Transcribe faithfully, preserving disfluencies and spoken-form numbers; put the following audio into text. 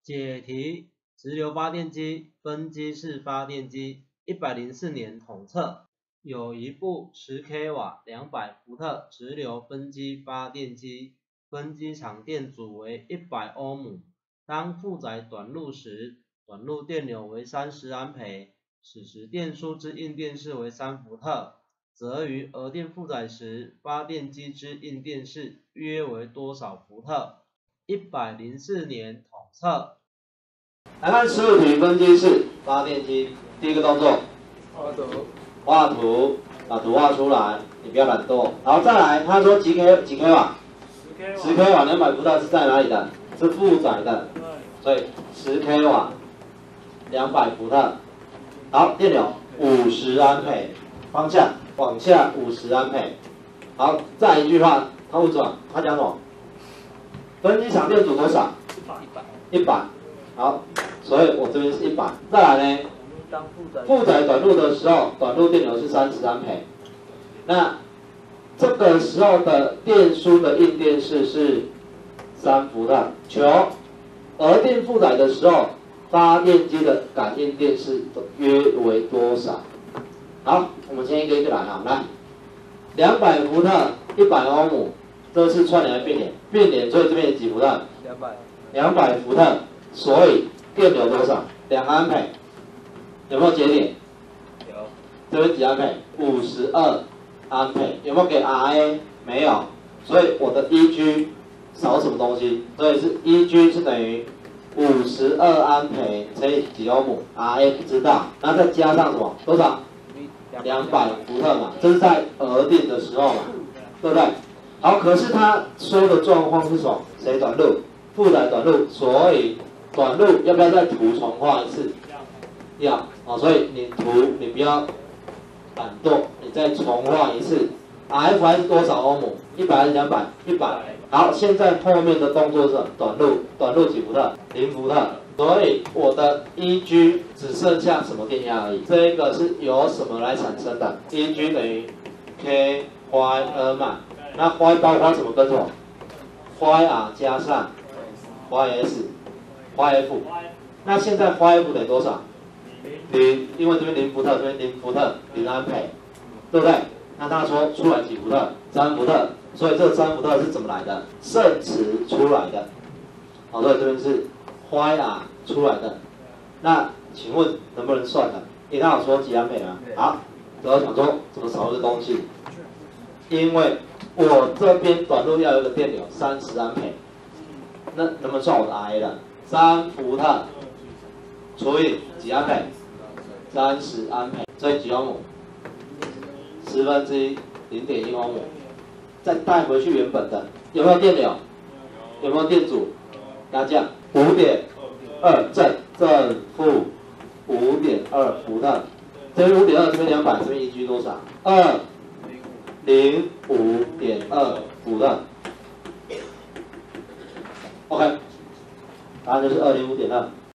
解题：直流发电机分机式发电机，一百零四年统测，有一部十 k 瓦、两百伏特直流分机发电机，分机场电阻为一百欧姆，当负载短路时，短路电流为三十安培，此时电输之应电势为三伏特，则于额电负载时，发电机之应电势约为多少伏特？一百零四年统测。 来看十五题分机式发电机，第一个动作， 画图， 画图，把图画出来，你不要懒惰。然后再来，他说几 k 几 k 瓦？十 k 瓦，两百伏特是在哪里的？是负载的，所以十 k 瓦，两百伏特。好，电流五十安培，方向往下五十安培。好，再来一句话，他问什么？他讲什么？分机场电阻多少？ 一百， 一百。好，所以我这边是一百。再来呢？ 当负载负载短路的时候，短路电流是三十安培。那这个时候的电输的应电势是三伏特。求额电负载的时候，发电机的感应电势约为多少？好，我们先一个一个来哈。来，两百伏特，一百欧姆，这是串联还是变点？变点，所以这边几伏特？ 两百， 两百伏特，所以电流多少？两安培。有没有节点？ 有， 这边几安培？五十二安培。有没有给 R A？ 没有，所以我的 E G 少什么东西？所以是 E G 是等于五十二安培乘以几欧姆 ？R A 不知道，然后再加上什么？多少？两百伏特嘛，这是在额电的时候嘛，对不对？好，可是他说的状况是什么？谁短路？负载短路，所以短路要不要再图重画一次？要啊、哦，所以你图你不要懒惰，你再重画一次。R F 还是多少欧姆？一百还是两百？一百。好，现在后面的动作是短路，短路几伏特？零伏特。所以我的 E G 只剩下什么电压而已？这个是由什么来产生的 ？E G 等于 K Y R 嘛。那 Y 包括什么跟什么 ？Y R 加上 Y S，Y F。那现在 Y F 等于多少？零，因为这边零伏特，这边零伏特，零安培，对不对？那他说出来几伏特？三伏特，所以这三伏特是怎么来的？胜磁出来的。好，所以这边是 Y R 出来的。那请问能不能算呢？你刚好说几安培啊？好，然后想说怎么少一个东西？因为我这边短路要有一个电流三十安培，那能不能算我的 R A 了？三伏特除以几安培？三十安培，所以几欧姆？十分之一，零点一欧姆。再带回去原本的，有没有电流？有没有电阻？下降五点二正正负五点二伏特，这边五点二，这边两百，这边 E G 多少？二零五点二伏特。OK，答案就是二零五点二。